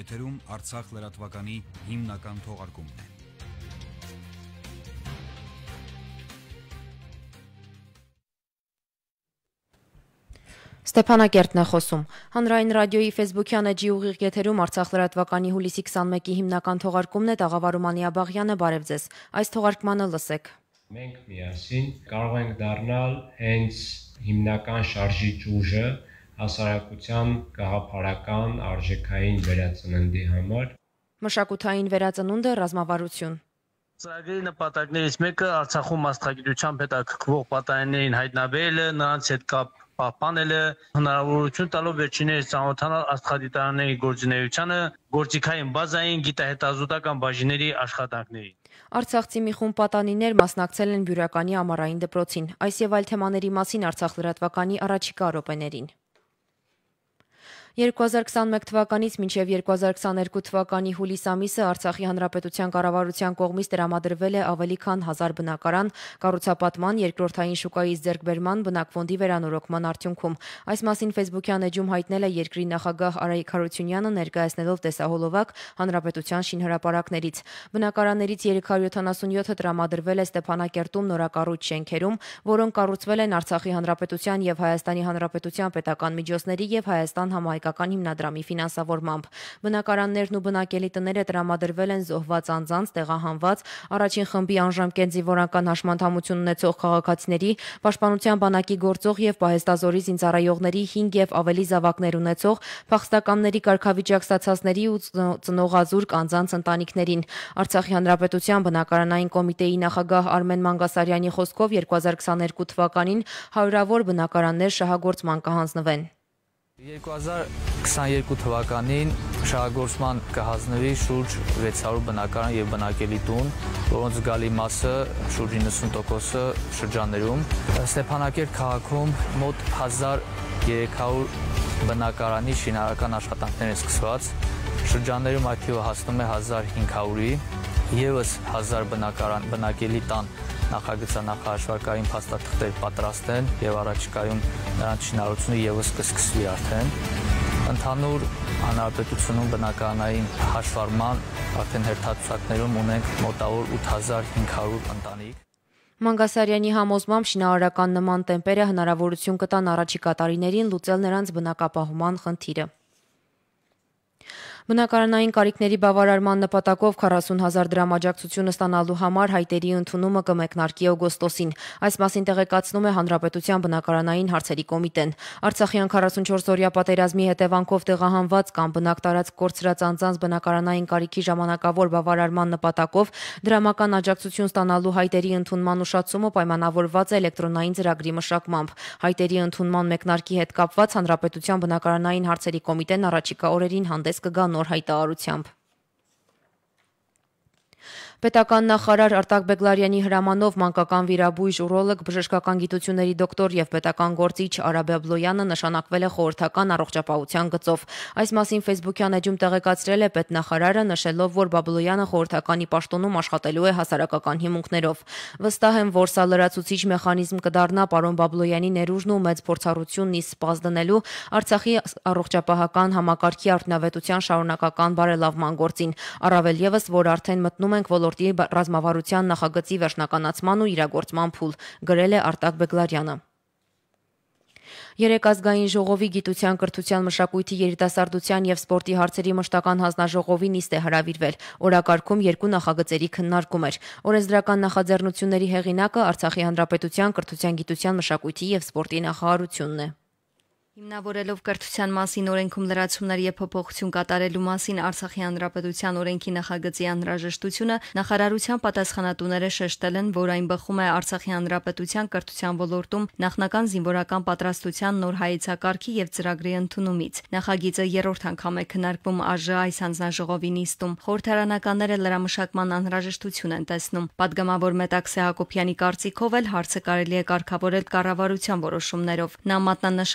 Եթերում Արցախ լրատվականի հիմնական թողարկումն է։ Ստեփանակերտն է խոսում։ Հանրային ռադիոյի Facebook-յան էջի ուղիղ եթերում Արցախ լրատվականի հուլիսի 21-ի հիմնական թողարկումն է, Տաղավարում Անիաբաղյանը, բարև ձեզ։ Այս թողարկմանը լսեք։ Մենք միասին կարող ենք դառնալ հենց հիմնական շարժիչ ուժը հասարակության գաղափարական արժեքային վերածննդի համար։ Մշակութային վերածնունդը ռազմավարություն։ Ծրագրի նպատակներից մեկը Արցախում աստղագիտությամբ հետաքրքրվող պատանիներին հայտնաբերելը, նրանց հետ կապ պահպանելը, հնարավորություն տալով վերջիններս ծանոթանալ աստղադիտարանների գործունեությանը, գործիքային բազային գիտահետազոտական բաժինների աշխատանքներին։ Արցախցի մի խումբ պատանիներ մասնակցել են Բյուրականի ամառային դպրոցին։ Այս եւ այլ թեմաների մասին Արցախ լրատվականի առաջիկա րոպեներին։ 2021 թվականից մինչև 2022 թվականի հուլիս ամիսը Արցախի Հանրապետության կառավարության կողմից տրամադրվել է ավելի քան 1000 բնակարան կառուցապատման, երկրորդային շուկայից ձեռքբերման, բնակֆոնդի վերանորոգման արդյունքում։ Այս մասին Facebook-յան էջում հայտնել է երկրի նախագահ Արայիկ Հարությունյանը, ներկայացնելով տեսահոլովակ Հանրապետության շինհրապարակներից։ Բնակարաններից 377-ը տրամադրվել է Ստեփանակերտում նորակառույց շենքերում, որոնք կառուցվել են Արցախի Հանրապետության եւ Հայաստանի Հանրապետության պետական միջոցների եւ Հայաստան համահայկական հիմնադրամի ֆինանսավորմամբ։ Բնակարաններն ու բնակելի տները տրամադրվել են զոհված անձանց, տեղահանված, առաջին խմբի անժամկետ զինվորական հաշմանդամություն ունեցող քաղաքացիների, պաշտպանության բանակի գործող եւ պահեստազորի զինծառայողների 5 եւ ավելի զավակներ ունեցող, փախստականների կարգավիճակ ստացածների ու ծնողազուրկ անձանց ընտանիքներին։ Արցախի Հանրապետության բնակարանային կոմիտեի նախագահ Արմեն Մանգասարյանի խոսքով 2022 թվականին հարյուրավոր բնակարաններ շահագործման կհանձնվեն։ 2022 թվականին շահագործման կհանձնվի շուրջ 600 բնակարան եւ բնակելի տուն, որոնց զգալի մասը շուրջ 90%-ը շրջաններում։ Ստեփանակերտ քաղաքում մոտ 1300 բնակարանի շինարարական աշխատանքներ են սկսված։ Շրջաններում այդ թիվը հասնում է 1500-ի, եւս 1000 բնակելի տան նախագծանախաշվարկային փաստաթղթեր պատրաստ են եւ առաջիկայում նրանց շինարարությունը եւս կսկսվի արդեն։ Ընդհանուր հանրապետությունում բնակարանային հաշվառման արդեն հերթացուցակներում ունենք մոտավոր 8500 ընտանիք։ Մանգասարյանի համոզմամբ շինարարական նման տեմպերը հնարավորություն կտան առաջիկա տարիներին լուծել նրանց բնակապահովման խնդիրը։ Բնակարանային կարիքների բավարարման նպատակով 40,000 դրամ աջակցությունը ստանալու համար հայտերի ընդունումը կմեկնարկի օգոստոսին։ Այս մասին տեղեկացնում է Հանրապետության բնակարանային հարցերի կոմիտեն։ Արցախյան 44-օրյա պատերազմի հետևանքով տեղահանված կամ բնակ տարածք կորցրած անձանց բնակարանային կարիքի ժամանակավոր բավարարման նպատակով դրամական աջակցություն ստանալու հայտերի ընդունման ուշացումը պայմանավորված է էլեկտրոնային ծրագրի մշակմամբ։ Հայտերի ընդունման մեկնարկի հետ կապված Հանրապետության բնակարանային հարցերի կոմիտեն առաջիկա օրերին հանդես կգա նոր հայտարարությամբ։ Պետական նախարար Արտակ Բեգլարյանի հրամանով մանկական վիրաբույժ, ուրոլոգ, բժշկական գիտությունների դոկտոր եւ պետական գործիչ Արա Բաբլոյանը նշանակվել է խորհրդական առողջապահության գծով։ Այս մասին Facebook-յան էջում տեղեկացրել է պետնախարարը, նշելով, որ Բաբլոյանը խորհրդականի պաշտոնում աշխատելու է հասարակական հիմունքներով։ Վստահ եմ, որ սա լրացուցիչ մեխանիզմ կդառնա պարոն Բաբլոյանի ներուժն ու մեծ փորձառությունն ի սպաս դնելու Արցախի առողջապահական համակարգի արդյունավետության շարունակական բարելավման գործին։ Առավել եւս, որ արդեն մտնում ենք ռազմավարության նախագծի վերջնականացման ու իրագործման փուլ, գրել է Արտակ Բեգլարյանը։ Երեկազգային ժողովի գիտության, կրթության, մշակույթի, երիտասարդության եւ սպորտի հարցերի մշտական հանձնաժողովի նիստ է հրավիրվել։ Օրակարգում երկու նախագծերի քննարկում էր։ Օրենսդրական նախաձեռնությունների հեղինակը Արցախի Հանրապետության կրթության, գիտության, մշակույթի եւ սպորտի նախարարությունն է։ Հիմնավորելով կրթության մասին օրենքում լրացումներ եւ փոփոխություն կատարելու մասին Արցախի Հանրապետության օրենքի նախագծի անհրաժեշտությունը, նախարարության պատասխանատուները շեշտել են, որ այն բխում է Արցախի Հանրապետության կրթության ոլորտում նախնական զինվորական պատրաստության նոր հայեցակարգի եւ ծրագրի ընդունումից։ Նախագիծը երրորդ անգամ է քննարկվում ԱԺ այս հանձնաժողովի նիստում։ Խորհրդարանականները լրամշակման անհրաժեշտություն են տեսնում։ Պատգամավոր Մետաքսե Հակոբյանի կարծիքով էլ հարցը կարելի է կարգավորել կառավարության որոշումներով։ Նա մատնանշել է, որ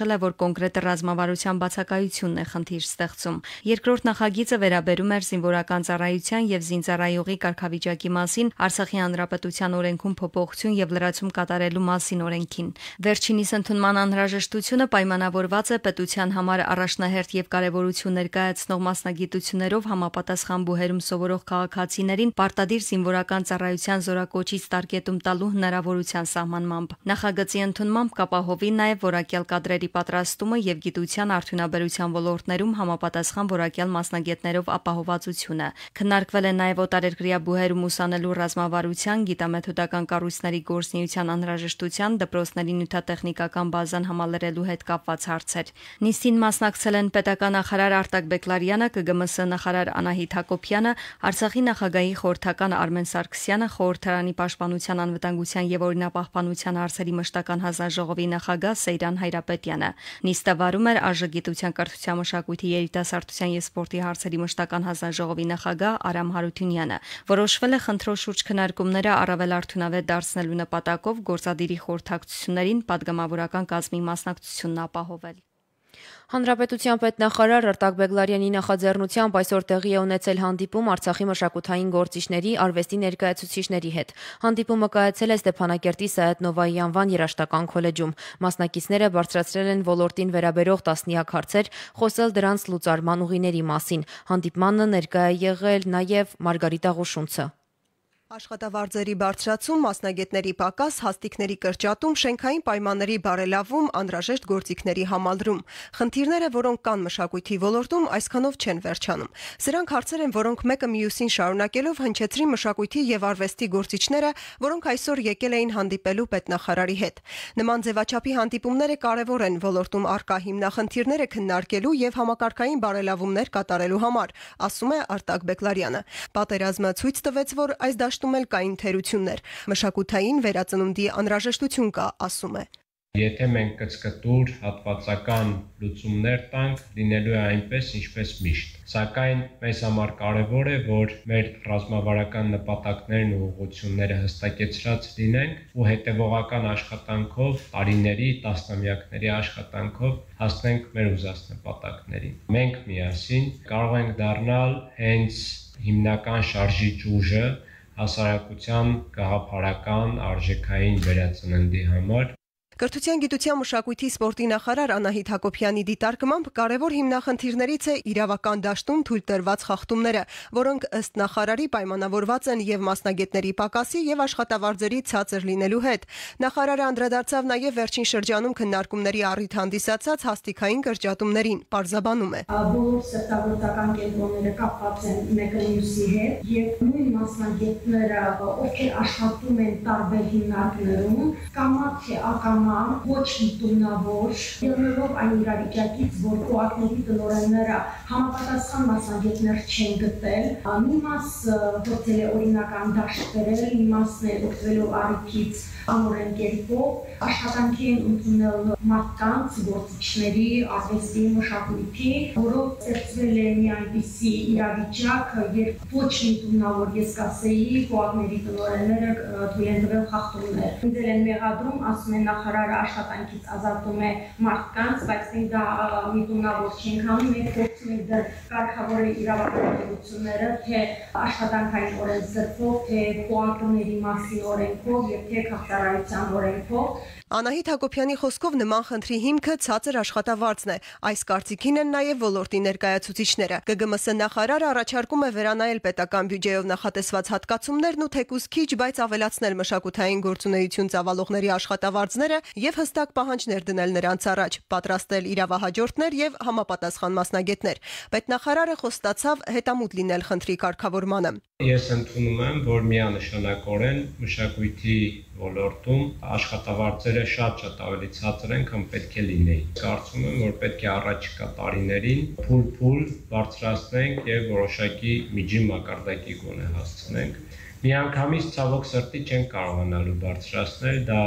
կոնկրետ ռազմավարության բացակայությունն է խնդիր ստեղծում։ Երկրորդ նախագիծը վերաբերում էր զինվորական ծառայության եւ զինծառայողի կարգավիճակի մասին Արցախի հանրապետության օրենքում փոփոխություն եւ լրացում կատարելու մասին օրենքին։ Վերջինիս ընդունման անհրաժեշտությունը պայմանավորված է պետության համար առաջնահերթ եւ կարեւորություն ներկայացնող մասնագիտություններով համապատասխան բուհերում սովորող քաղաքացիներին պարտադիր զինվորական ծառայության զորակոչից տարկետում տալու հնարավորության սահմանմամբ։ Նախագծի ընդունմամբ կապահովի նաեւ որակյալ կադրերի պատրաստումը եւ գիտության արդյունաբերության ոլորտներում համապատասխան որակյալ մասնագետներով ապահովվածությունը։ Քննարկվել է նաեւ օտարերկրյա բուհերում ուսանելու ռազմավարության, գիտամեթոդական կառույցների գործունեության անհրաժեշտության, դպրոցների նյութատեխնիկական բազան համալրելու հետ կապված հարցեր։ Նիստին մասնակցել են պետական նախարար Արտակ Բեկլարյանը, ԿԳՄՍ նախարար Անահիտ Հակոբյանը, Արցախի նախագահի խորհրդական Արմեն Սարգսյանը, խորհրդարանի պաշտպանության, անվտանգության եւ օրինապահպանության հարցերի մշտական հանձնաժողովի նախագահ Սեյրան Հայրապետյանը։ Նիստը վարում էր ԱԺ գիտության, կրթության, մշակույթի, երիտասարդության եւ սպորտի հարցերի մշտական հանձնաժողովի նախագահ Արամ Հարությունյանը։ Որոշվել է խնդրով շուրջ քննարկումները առավել արդյունավետ դարձնելու նպատակով գործադիրի խորհրդակցություններին падգամավորական կազմի մասնակցությունն ապահովել։ Հանրապետության պետնախարար Արտակ Բեկլարյանի նախաձեռնությամբ այսօր տեղի է ունեցել հանդիպում Արցախի մշակութային գործիչների, արվեստի ներկայացուցիչների հետ։ Հանդիպումը կայացել է Ստեփանակերտի Սայաթ Նովայի անվան երաժշտական քոլեջում։ Մասնակիցները բարձրացրել են ոլորտին վերաբերող տասնյակ հարցեր, խոսել դրանց լուծարման ուղիների մասին։ Հանդիպմանը ներկա է եղել նաև Մարգարիտա Ղուշունցը։ Աշխատավարձերի բարձրացում, մասնագետների պակաս, հաստիկների կրճատում, շենքային պայմանների բարելավում, անհրաժեշտ գործիքների համալրում։ Խնդիրները, որոնք կան մշակույթի ոլորտում, այսքանով չեն վերջանում։ Սրանք հարցեր են, որոնք մեկը մյուսին շարունակելով հնչեցրին մշակույթի եւ արվեստի գործիչները, որոնք այսօր եկել էին հանդիպելու պետնախարարի հետ։ Նման ձևաչափի հանդիպումները կարևոր են ոլորտում առկա հիմնախնդիրները քննարկելու եւ համակարգային բարելավումներ կատարելու համար, ասում է Արտակ Բեկլարյանը։ Պատերազմը ցույց տվեց, որ այս դաշտում էլ կային թերություններ։ Մշակութային վերածնունդի անհրաժեշտություն կա, ասում է։ Եթե մենք կցկտուր հատվածական լուծումներ տանք, լինելու է այնպես, ինչպես միշտ։ Սակայն մեզ համար կարևոր է, որ մեր ռազմավարական նպատակներն ու ուղղությունները հստակեցրած լինենք ու հետևողական աշխատանքով, տարիների, տասնամյակների աշխատանքով հասնենք մեր ուզած նպատակներին։ Մենք միասին կարող ենք դառնալ հենց հիմնական շարժիչ ուժը հասարակության գաղափարական արժեքային վերածննդի համար։ Կրթության, գիտության, մշակույթի, սպորտի նախարար Անահիտ Հակոբյանի դիտարկմամբ կարևոր հիմնախնդիրներից է իրավական դաշտում թույլ տրված խախտումները, որոնք ըստ նախարարի պայմանավորված են եւ մասնագետների պակասի եւ աշխատավարձերի ցածր լինելու հետ։ Նախարարը անդրադարձավ նաեւ վերջին շրջանում քննարկումների առիթ հանդիսացած հաստիկային կրճատումներին, պարզաբանում է։ Բոլոր սերտագործական կենտրոնները կապված են մեկը մյուսի հետ եւ նույն մասնագետները, ովքեր աշխատում են տարբեր հիմնարկներում, կամա թե ակամա ոչ միտումնավոր, ելնելով այն իրավիճակից, որ կոակների տնօրենները համապատասխան մասնագետներ չեն գտել, մի մասը փորձել է օրինական դաշտ բերել, մի մասն է օգտվելով առիթից անօրեն կերպով աշխատանքի են ընդունել մարդկանց, գործիչների, արվեստի, մշակույթի, որով ստեղծվել է մի այնպիսի իրավիճակ, երբ ոչ միտումնավոր, ես կասեի, կոակների տնօրենները թույլ են տվել խախտումներ։ Դել են մեղադրում, ասում են նախարարը աշխատանքից ազատում է մարդկանց, բայց մենք դա միտումնավոր չենք անում, մենք փորձում ենք դեռ կարգավորել իրավապահությունները, թե աշխատանքային օրենսդրքով, թե կոակների մասին օրենքով եւ թե քաղաքարարության օրենքով։ Անահիտ Հակոբյանի խոսքով նման խնդրի հիմքը ցածր աշխատավարձն է։ Այս կարծիքին են նաև ոլորտի ներկայացուցիչները։ ԿԳՄՍ նախարարը առաջարկում է վերանայել պետական բյուջեով նախատեսված հատկացումներն ու թեկուզ քիչ, բայց ավելացնել մշակութային գործունեություն ծավալողների աշխատավարձները եւ հստակ պահանջներ դնել նրանց առաջ, պատրաստել իրավահաջորդներ եւ համապատասխան մասնագետներ։ Պետնախարարը խոստացավ հետամուտ լինել խնդրի կարգավորմանը։ Ես ընդունում եմ, որ միանշանակորեն մշակույթի ոլորտում աշխատավարձերը շատ ավելի ցածր են, քան պետք է լինեին։ Կարծում եմ, որ պետք է առաջիկա տարիներին փուլ բարձրացնենք եւ որոշակի միջին մակարդակի գոնե հասցնենք։ Միանգամից ցավոք սրտի չենք կարողանալու բարձրացնել, դա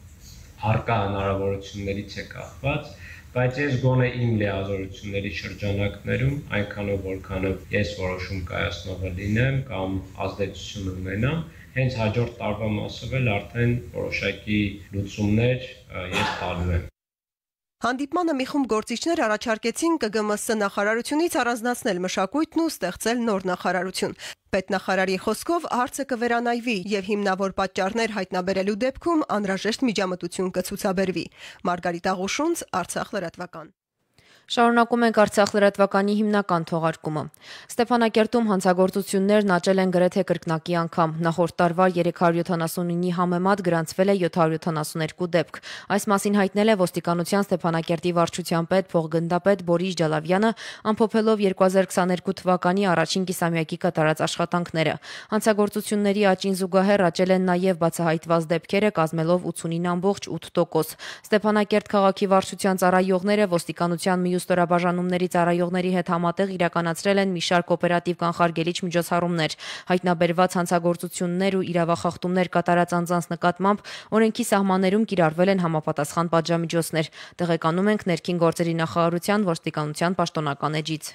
առկա հնարավորություններից է կախված, բայց ես գոնե իմ լիազորությունների շրջանակներում, այնքանով որքանով ես որոշում կայացնողը լինեմ կամ ազդեցություն ունենամ, հենց հաջորդ տարվա մասով էլ արդեն որոշակի լուծումներ ես տալու եմ։ Հանդիպմանը մի խումբ գործիչներ առաջարկեցին ԿԳՄՍ նախարարությունից առանձնացնել մշակույթն ու ստեղծել նոր նախարարություն։ Պետնախարարի խոսքով հարցը կվերանայվի եւ հիմնավոր պատճառներ հայտնաբերելու դեպքում անհրաժեշտ միջամտություն կցուցաբերվի։ Մարգարիտ Աղուշունց, Արցախ լրատվական։ Շարունակում ենք Արցախ լրատվականի հիմնական թողարկումը։ Ստեփանակերտում հանցագործություններն աճել են գրեթե կրկնակի անգամ։ Նախորդ տարվա 379-ի համեմատ գրանցվել է 772 դեպք։ Այս մասին հայտնել է ոստիկանության Ստեփանակերտի վարչության պետ փոխգնդապետ Բորիս Ջալավյանը, ամփոփելով 2022 թվականի առաջին կիսամյակի կատարած աշխատանքները։ Հանցագործությունների աճին զուգահեռ աճել են նաև բացահայտված դեպքերը, կազմելով 89.8%։ Ստեփանակերտ քաղաքի վարչության ծառայողները ոստիկանության մյուս ստորաբաժանումների ծառայողների հետ համատեղ իրականացրել են մի շարք օպերատիվ կանխարգելիչ միջոցառումներ։ Հայտնաբերված հանցագործություններ ու իրավախախտումներ կատարած անձանց նկատմամբ օրենքի սահմաններում կիրառվել են համապատասխան պատժամիջոցներ։ Տեղեկանում ենք ներքին գործերի նախարարության ոստիկանության պաշտոնական էջից։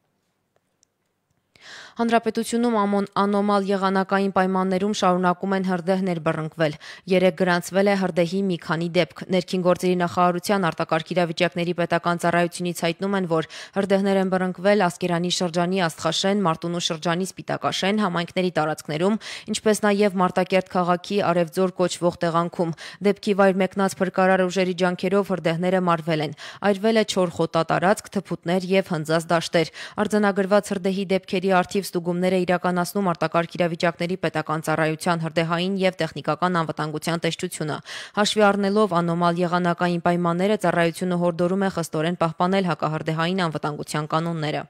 Հանրապետությունում անոմալ եղանակային պայմաններում շարունակում են հրդեհներ բռնկվել։ Երեկ գրանցվել է հրդեհի մի քանի դեպք։ Ներքին գործերի նախարարության արտակարգ իրավիճակների պետական ծառայությունից հայտնում են, որ հրդեհներ են բռնկվել Ասկերանի շրջանի Աստղաշեն, Մարտունու շրջանի Սպիտակաշեն համայնքների տարածքներում, ինչպես նաև Մարտակերտ քաղաքի Արևձոր կոչվող տեղանքում։ Դեպքի վայր մեկնած փրկարար ուժերի ջանքերով հրդեհները մարվել են։ Այրվել է 4 խոտատարածք, թփուտներ եւ հնձած դաշտեր։ Արձանագրված հրդեհի դեպքերի արդիվ ստուգումներ է իրականացնում արտակարգ իրավիճակների պետական ծառայության հրդեհային եւ տեխնիկական անվտանգության տեսչությունը։ Հաշվի առնելով անոմալ եղանակային պայմանները, ծառայությունը հորդորում է խստորեն պահպանել հակահրդեհային անվտանգության կանոնները։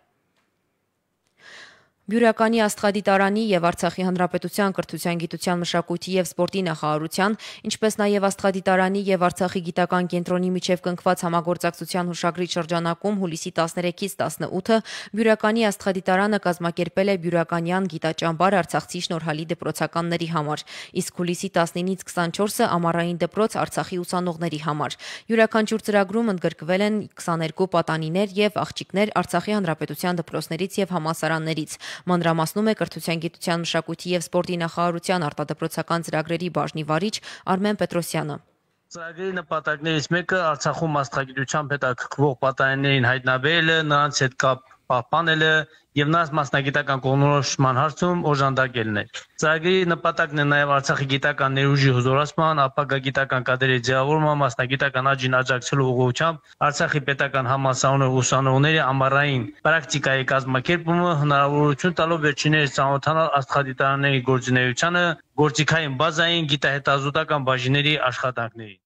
Բյուրականի Աստղադիտարանի եւ Արցախի Հանրապետության կրթության, գիտության, մշակույթի եւ սպորտի նախարարության, ինչպես նաեւ Աստղադիտարանի եւ Արցախի գիտական կենտրոնի միջև կնքված համագործակցության հուշագրի շրջանակում հուլիսի 13-ից 18-ը Բյուրականի Աստղադիտարանը կազմակերպել է Բյուրականյան գիտաճամբար արցախցի շնորհալի դպրոցականների համար, իսկ հուլիսի 19-ից 24-ը ամառային դպրոց Արցախի ուսանողների համար։ Յուրաքանչյուր ծրագրում ընդգրկվել են 22 պատանիներ եւ աղջիկներ Արցախի Հանրապետության դպրոցներից եւ համալսարաններից։ Մանրամասնում է կրթության, գիտության, մշակույթի եւ սպորտի նախարարության արտադպրոցական ծրագրերի բաժնի վարիչ Արմեն Պետրոսյանը։ Ծրագրի նպատակներից մեկը Արցախում մասնագիտությամբ հետաքրքրող պատանիներին հայտնաբերելը, նրանց հետ կապ պահպանելը եւ նրանց մասնագիտական կողմնորոշման հարցում օժանդակելն է։ Ծրագրի նպատակն է նաեւ Արցախի գիտական ներուժի հզորացման, ապագա գիտական կadrերի ձևավորման, մասնագիտական աճին աջակցելու ուղղությամբ Արցախի պետական համալսարանների ուսանողների ամառային պրակտիկայի կազմակերպումը, հնարավորություն տալով վերջիններս ծանոթանալ աստղադիտարանների գործունեությանը, գործիքային բազային գիտահետազոտական բաժինների աշխատանքներին։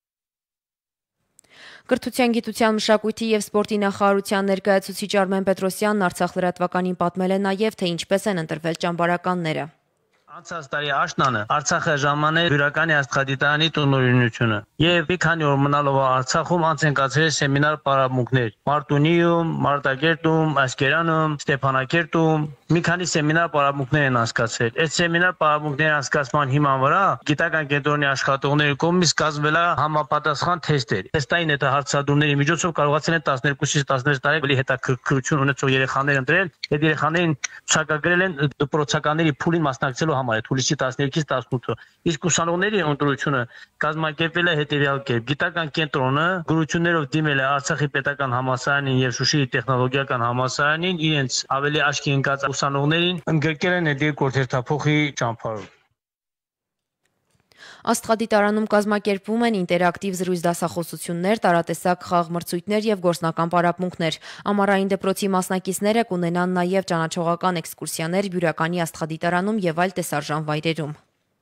Կրթության, գիտության, մշակույթի եւ սպորտի նախարարության ներկայացուցիչ Արմեն Պետրոսյանն Արցախ լրատվականին պատմել է նաեւ, թե ինչպես են ընտրվել ճամբարականները։ Անցած տարի աշնանը Արցախը ժամանել Բյուրականի Աստղադիտարանի տնօրինությունը եւ մի քանի օր մնալով Արցախում անց են կացրել սեմինար պարապմունքներ Մարտունիում, Մարտակերտում, Ասկերանում, Ստեփանակերտում մի քանի սեմինար պարապմունքներ են անցկացրել։ Այդ սեմինար պարապմունքների անցկացման հիման վրա գիտական կենտրոնի աշխատողների կողմից կազմվել է համապատասխան թեստեր։ Թեստային հարցադրումների միջոցով կարողացել են 12-ից 16 տարեկան հետաքրքրություն ունեցող երեխաներ ընտրել։ Այդ երեխաներին ցուցակագրել են դպրոցականների փուլին մասնակցելու համար հուլիսի 13-ից 18-ը։ Իսկ ուսանողների ընտրությունը կազմակերպվել է հետևյալ կերպ։ Գիտական կենտրոնը գրություններով դիմել է Արցախի պետական համալսարանին եւ Շուշիի տեխնոլոգիական համալսարանին, իրենց ավելի աչքի ընկած ուսանողներին ընդգրկել են այդ երկու հերթափոխի ճամփարում։ Աստղադիտարանում կազմակերպվում են ինտերակտիվ զրույց դասախոսություններ, տարատեսակ խաղ մրցույթներ եւ գործնական պարապմունքներ։ Ամառային դպրոցի մասնակիցները կունենան նաեւ ճանաչողական էքսկուրսիաներ Բյուրականի Աստղադիտարանում եւ այլ տեսարժան վայրերում։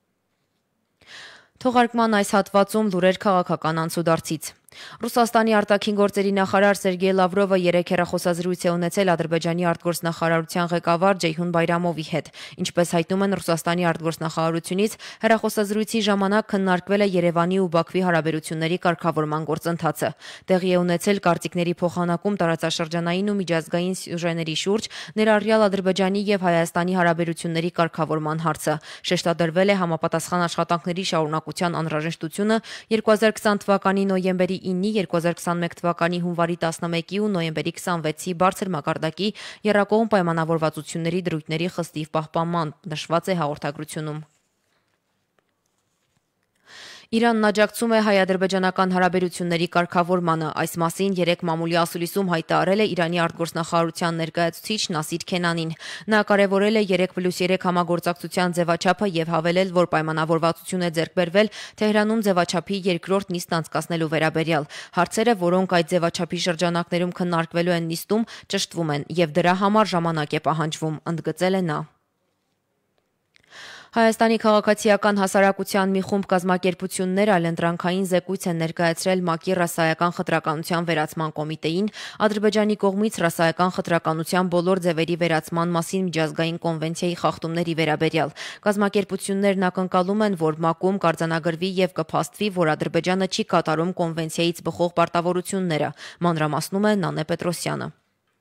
Թողարկման այս հատվածում լուրեր քաղաքական անցուդարձից։ Ռուսաստանի արտաքին գործերի նախարար Սերգեյ Լավրովը երեկ հեռախոսազրույց է ունեցել Ադրբեջանի արտգործնախարարության ղեկավար Ջեյհուն Բայրամովի հետ։ Ինչպես հայտնում են Ռուսաստանի արտգործնախարարությունից, հեռախոսազրույցի ժամանակ քննարկվել է Երևանի ու Բաքվի հարաբերությունների կարգավորման գործընթացը։ Տեղի է ունեցել կարծիքների փոխանակում տարածաշրջանային ու միջազգային սյուժեների շուրջ, ներառյալ Ադրբեջանի եւ Հայաստանի հարաբերությունների կարգավորման հարցը։ Շեշտադրվել է համապատասխան աշխատանքների շարունակության անհրաժեշտությունը 2020 թվականի նոյեմբերի 9-ի, 2021 թվականի հունվարի 11-ի ու նոյեմբերի 26-ի բարձր մակարդակի եռակողմ պայմանավորվածությունների դրույթների խստիվ պահպանման նշված է հաղորդագրությունում։ Իրանն աջակցում է հայ-ադրբեջանական հարաբերությունների կարգավորմանը։ Այս մասին երեկ մամուլի ասուլիսում հայտարարել է Իրանի արտգործնախարարության ներկայացուցիչ Նասիր Քենանին։ Նա կարևորել է 3+3 համագործակցության ձևաչափը եւ հավելել, որ պայմանավորվածություն է ձեռք բերվել Թեհրանում ձևաչափի երկրորդ նիստ անցկացնելու վերաբերյալ։ Հարցերը, որոնք այդ ձևաչափի շրջանակներում քննարկվելու են նիստում, ճշտվում են եւ դրա համար ժամանակ է պահանջվում, ընդգծել է նա։ Հայաստանի քաղաքացիական հասարակության մի խումբ կազմակերպություններ այլընտրանքային զեկույց են ներկայացրել ՄԱԿ-ի ռասայական խտրականության վերացման կոմիտեին Ադրբեջանի կողմից ռասայական խտրականության բոլոր ձևերի վերացման մասին միջազգային կոնվենցիայի խախտումների վերաբերյալ։ Կազմակերպություններն ակնկալում են, որ ՄԱԿ-ում կարձանագրվի եւ կփաստվի, որ Ադրբեջանը չի կատարում կոնվենցիայից բխող պարտավորությունները, մանրամասնում է Նանե Պետրոսյանը։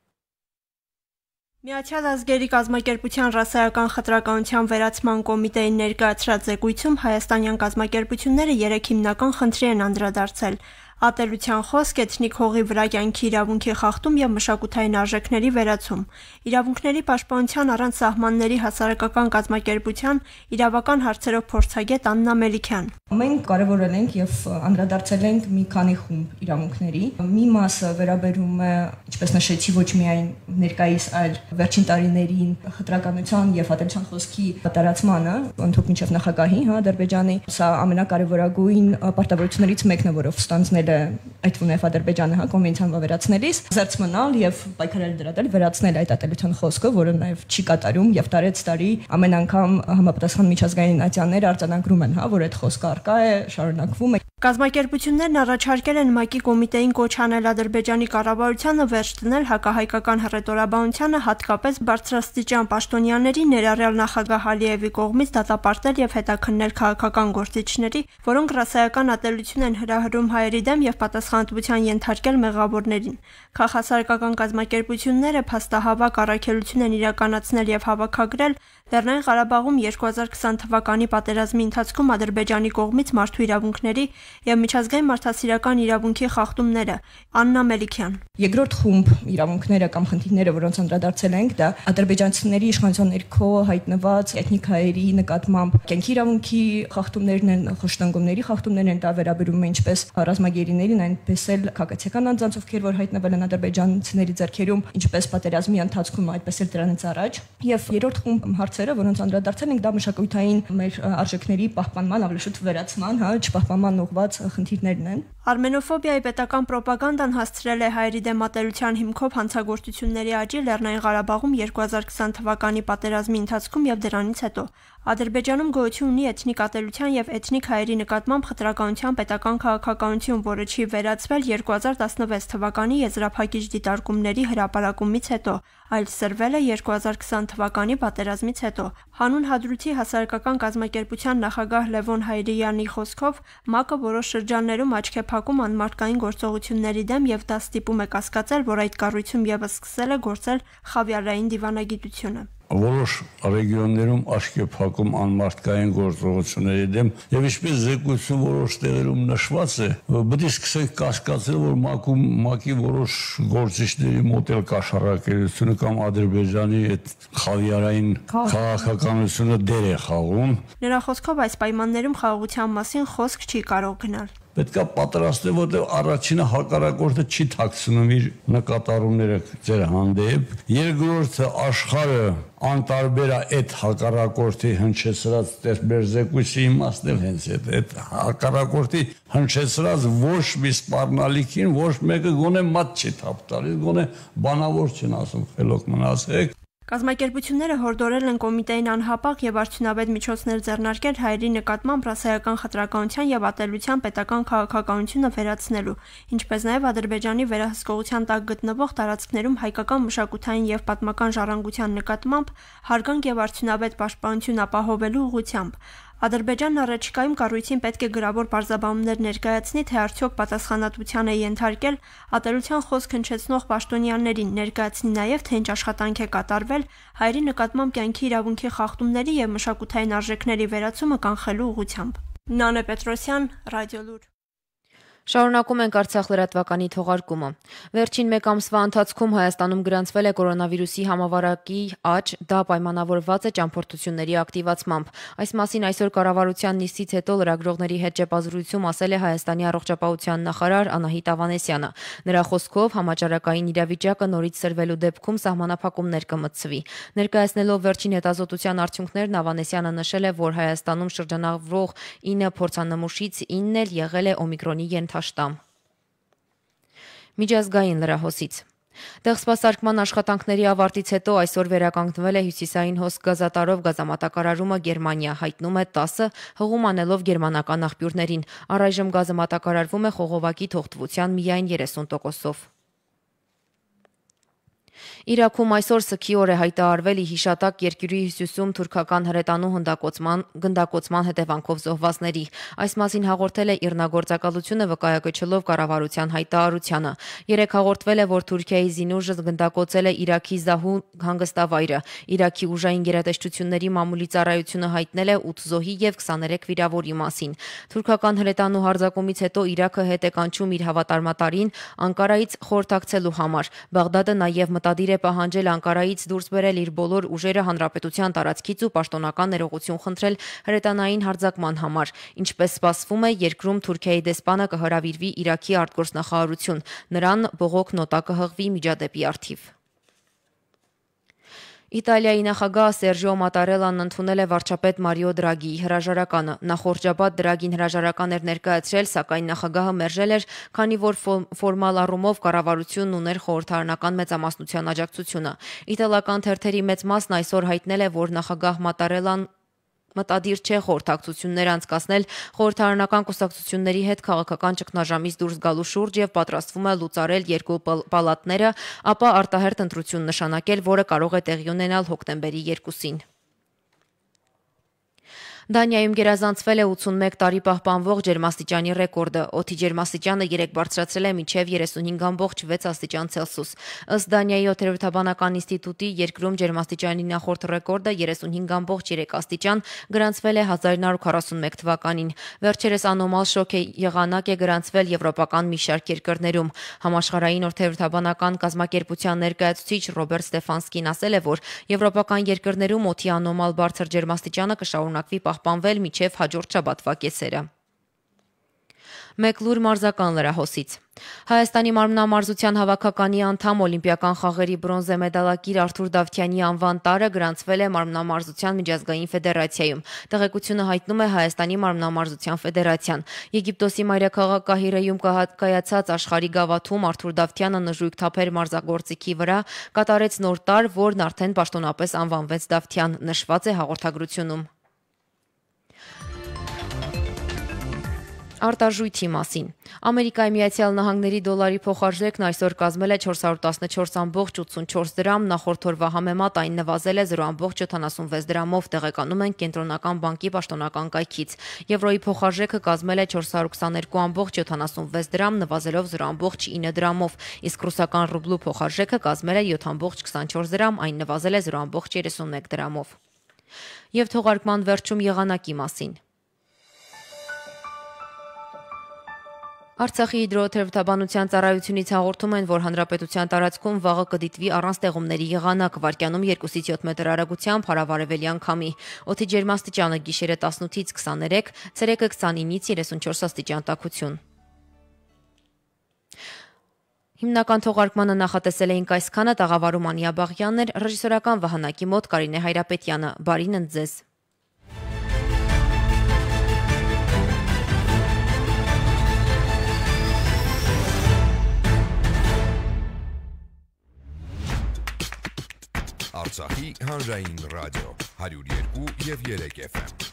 Միացյալ ազգերի կազմակերպության ռասայական խտրականության վերացման կոմիտեին ներկայացրած զեկույցում հայաստանյան կազմակերպությունները 3 հիմնական խնդրի են անդրադարձել. ատելության խոսք, էթնիկ հողի վրա կյանքի իրավունքի խախտում եւ մշակութային արժեքների վերացում։ Իրավունքների պաշտպանության առանց սահմանների հասարակական կազմակերպության իրավական հարցերով փորձագետ Աննա Մելիքյան։ Մենք կարևորել ենք եւ անդրադարձել ենք մի քանի խումբ իրավունքների։ Մի մասը վերաբերում է, ինչպես նշեցի, ոչ միայն ներկայիս, այլ վերջին տարիներին խտրականության եւ ատելության խոսքի տարածմանը, ընդհանուր մինչեւ նախագահի, Ադրբեջանի, սա ամենակարևորագույն պարտավորություններից մեկն է, որով ստանձնել այդ վունև Ադրբեջանը կոնվենցիան վերացնելիս զերծ մնալ եւ պայքարել դրա դեմ վերացնել այդ ատելության խոսքը, որը նաեւ չի կատարում եւ տարի ամեն անգամ համապատասխան միջազգային ատյաններ արձանագրում են, որ այդ խոսքը արկա է, շարունակվում է։ Կազմակերպություններն առաջարկել են ՄԱԿ-ի կոմիտեին կոչ անել Ադրբեջանի կառավարությանը վերջ դնել հակահայկական հռետորաբանությանը, հատկապես բարձրաստիճան պաշտոնյաների, ներառյալ նախագահ Ալիևի կողմից դատապարտել եւ հետաքննել քաղաքական գործիչների, որոնք ռասայական ատելություն են հրահրում հայերի դեմ եւ պատասխանատվության ենթարկել մեղավորներին։ Քաղաքասարական կազմակերպությունները փաստահավաք առաքելություն են իրականացնել եւ հավաքագրել Լեռնային Ղարաբաղում 2020 թվականի պատերազմի ընթացքում Ադրբեջանի կողմից մարդու իրավունքների եւ միջազգային մարդասիրական իրավունքի խախտումները։ Աննա Մելիքյան։ Երկրորդ խումբ իրավունքները կամ խնդիրները, որոնց անդրադարձել ենք, դա ադրբեջանցիների իշխանության ներքո հայտնված էթնիկ հայերի նկատմամբ կյանքի իրավունքի խախտումներն են, խոշտանգումների խախտումներն են, դա վերաբերում է ինչպես ռազմագերիներին, այնպես էլ քաղաքացիական անձանց, ովքեր որ հայտնվել են ադրբեջանցիների ձեռքերում, ինչպես պատերազմի ընթացքում, այդպես էլ դրանից առաջ։ Եվ երրորդ խումբ հարցերը, որոնց անդրադարձել ենք, դա մշակութային մեր արժեքների պահպանման, ավելի շուտ վերացման, չպահպանման ուղղված խնդիրներն են։ Արմենոֆոբիայի պետական պրոպագանդան հասցրել է հայերի դեմ ատելության հիմքով հանցագործությունների աճի Լեռնային Ղարաբաղում 2020 թվականի պատերազմի ընթացքում եւ դրանից հետո։ Ադրբեջանում գոյություն ունի էթնիկ ատելության եւ էթնիկ հայերի նկատմամբ խտրականության պետական քաղաքականություն, որը չի վերացվել 2016 թվականի եզրափակիչ դիտարկումների հրապարակումից հետո, այլ սրվել է 2020 թվականի պատերազմից հետո։ Հանուն Հադրութի հասարակական կազմակերպության նախագահ Լևոն Հայրյանի խոսքով ՄԱԿ-ը որոշ շրջաններում աչք է փակում անմարդկային գործողությունների դեմ եւ դա ստիպում է կասկածել, որ այդ կառույցում եւս սկսել է գործել խավիարային դիվանագիտությունը։ Որոշ ռեգիոններում աչք է փակում անմարդկային գործողությունների դեմ եւ ինչպես զեկույցում որոշ տեղերում նշված է, պետք է սկսենք կասկածել, որ ՄԱԿ-ի որոշ գործիչների մոտ էլ կաշառակերությունը կամ Ադրբեջանի այդ խավիարային քաղաքականությունը դեր է խաղում։ Նրա խոսքով այս պայմաններում խաղաղության մասին խոսք չի կարող գնալ։ Պետք է պատրաստել, որտեղ առաջինը հակառակորդը չի թաքցնում իր նկատառումները ձեր հանդեպ, երկրորդը աշխարհը անտարբեր է այդ հակառակորդի հնչեցրած տերբերզեկույցի իմաստն էլ հենց այդ հակառակորդի հնչեցրած ոչ մի սպառնալիքին ոչ մեկը գոնե մատ չի թափ տալիս, գոնե բանավոր չեն ասում, խելոք մնացեք։ Կազմակերպությունները հորդորել են կոմիտեին անհապաղ եւ արդյունավետ միջոցներ ձեռնարկել հայերի նկատմամբ ռասայական խտրականության եւ ատելության պետական քաղաքականությունը վերացնելու, ինչպես նաեւ Ադրբեջանի վերահսկողության տակ գտնվող տարածքներում հայկական մշակութային եւ պատմական ժառանգության նկատմամբ հարգանք եւ արդյունավետ պաշտպանություն ապահովելու ուղղությամբ։ Ադրբեջանն առաջիկայում կառույցին պետք է գրավոր պարզաբանումներ ներկայացնի, թե արդյոք պատասխանատվության է ենթարկել ատելության խոսք հնչեցնող պաշտոնյաներին, ներկայացնի նաև, թե ինչ աշխատանք է կատարվել հայերի նկատմամբ կյանքի իրավունքի խախտումների եւ մշակութային արժեքների վերացումը կանխելու ուղղությամբ։ Նանե Պետրոսյան, Ռադիոլուր։ Շարունակում ենք Արցախ լրատվականի թողարկումը։ Վերջին մեկ ամսվա ընթացքում Հայաստանում գրանցվել է կորոնավիրուսի համավարակի աճ, դա պայմանավորված է ճամփորդությունների ակտիվացմամբ։ Այս մասին այսօր կառավարության նիստից հետո լրագրողների հետ ճեպազրույցում ասել է Հայաստանի առողջապահության նախարար Անահիտ Ավանեսյանը։ Նրա խոսքով համաճարակային իրավիճակը նորից սրվելու դեպքում սահմանափակումներ կմտցվի։ Ներկայացնելով վերջին հետազոտության արդյունքներն Ավանեսյանը նշել է, որ Հայաստանում շրջանառվող 9 փորձանմուշից 9-ն էլ եղել է օմիկրոնի ենթաշտամ։ Միջազգային լրահոսից Տեղսպասարկման աշխատանքների ավարտից հետո այսօր վերականգնվել է հյուսիսային հոսք գազատարով գազամատակարարումը Գերմանիա, հայտնում է ՏԱՍ-ը, հղում անելով գերմանական աղբյուրներին։ Առայժմ գազը մատակարարվում է խողովակի թողտվության միայն 30%-ով։ Իրաքում այսօր սգի օր է հայտարարվել ի հիշատակ երկրի հյուսիսում թուրքական հրետանու գնդակոծման հետևանքով զոհվածների։ Այս մասին հաղորդել է Իռնագործակալությունը վկայակոչելով կառավարության հայտարարությանը։ Երեկ հաղորդվել է, որ Թուրքիայի զինուժը գնդակոծել է Իրաքի Զահու հանգստավայրը։ Իրաքի ուժային գերատեսչությունների մամուլի ծառայությունը հայտնել է 8 զոհի եւ 23 վիրավորի մասին։ Թուրքական հրետանու հարձակումից հետո Իրաքը հետ է կանչում իր հավատարմատարին Անկարայից խորհրդակցելու համար։ Բաղդադը նաեւ մտադիր է պահանջել Անկարայից դուրս բերել իր բոլոր ուժերը հանրապետության տարածքից ու պաշտոնական ներողություն խնդրել հրետանային հարձակման համար։ Ինչպես սպասվում է, երկրում Թուրքիայի դեսպանը կհրավիրվի Իրաքի արտգործնախարարություն։ Նրան բողոք նոտա կհղվի միջադեպի առթիվ։ Իտալիայի նախագահ Սերժիո Մատարելան ընդունել է վարչապետ Մարիո Դրագիի հրաժարականը։ Նախորդ շաբաթ Դրագին հրաժարական էր ներկայացրել, սակայն նախագահը մերժել էր, քանի որ ֆորմալ առումով կառավարությունն ուներ խորհրդարանական մեծամասնության աջակցությունը։ Իտալական թերթերի մեծ մասն այսօր հայտնել է, որ նախագահ Մատարելան մտադիր չէ խորհրդակցություններ անցկացնել խորհրդարանական կուսակցությունների հետ քաղաքական ճգնաժամից դուրս գալու շուրջ եւ պատրաստվում է լուծարել երկու պալատները, ապա արտահերթ ընտրություն նշանակել, որը կարող է տեղի ունենալ հոկտեմբերի 2-ին։ Դանիայում գերազանցվել է 81 տարի պահպանվող ջերմաստիճանի ռեկորդը։ Օդի ջերմաստիճանը երեկ բարձրացրել է մինչև 35.6 աստիճան Ցելսիուս։ Ըստ Դանիայի օդերևութաբանական ինստիտուտի երկրում ջերմաստիճանի նախորդ ռեկորդը 35.3 աստիճան գրանցվել է 1941 թվականին։ Վերջերս անոմալ շոկ եղանակ է գրանցվել եվրոպական մի շարք երկրներում։ Համաշխարհային օդերևութաբանական կազմակերպության ներկայացուցիչ Ռոբերտ Ստեֆանսկին ասել է, որ եվրոպական երկրներում օդի անոմալ բարձր ջերմաստիճանը կշարունակվի պահպանվել մինչև հաջորդ շաբաթվա կեսերը։ Մեկ լուր մարզական լրահոսից Հայաստանի մարմնամարզության հավաքականի անդամ օլիմպիական խաղերի բրոնզե մեդալակիր Արթուր Դավթյանի անվան տարը գրանցվել է մարմնամարզության միջազգային ֆեդերացիայում։ Տեղեկությունը հայտնում է Հայաստանի մարմնամարզության ֆեդերացիան։ Եգիպտոսի մայրաքաղաք Կահիրեում կայացած աշխարհի գավաթում Արթուր Դավթյանը նժույգ թափեր մարզագործիքի վրա կատարեց նոր տարր, որն արդեն պաշտոնապես անվանվեց Դավթյան, նշված է հաղորդագրությունում։ Արտարժույթի մասին Ամերիկայի Միացյալ Նահանգների դոլարի փոխարժեքն այսօր կազմել է 414.84 դրամ, նախորդ օրվա համեմատ այն նվազել է 0.76 դրամով, տեղեկանում են Կենտրոնական բանկի պաշտոնական կայքից։ Եվրոյի փոխարժեքը կազմել է 422.76 դրամ, նվազելով 0.9 դրամով, իսկ ռուսական ռուբլու փոխարժեքը կազմել է 7.24 դրամ, այն նվազել է 0.31 դրամով։ Եվ թողարկման վերջում եղանակի մասին Արցախի հիդրոթերապևտաբանության ծառայությունից հաղորդում են, որ հանրապետության տարածքում վաղը կդիտվի առանց տեղումների եղանակ, վարկյանում 2-ից 7 մետր արագությամբ հարավարևելյան քամի։ Օդի ջերմաստիճանը գիշերը 18-ից 23, ցերեկը 29-ից 34 աստիճան տաքություն։ Հիմնական թողարկմանը նախատեսել էինք այսքանը, տաղավարում Անիա Բաղյանն էր, ռեժիսորական վահանակի մոտ Կարինե Հայրապետյանը։ Բարին ընդ ձեզ։ Արցախի հանրային ռադիո 102 եւ 3 FM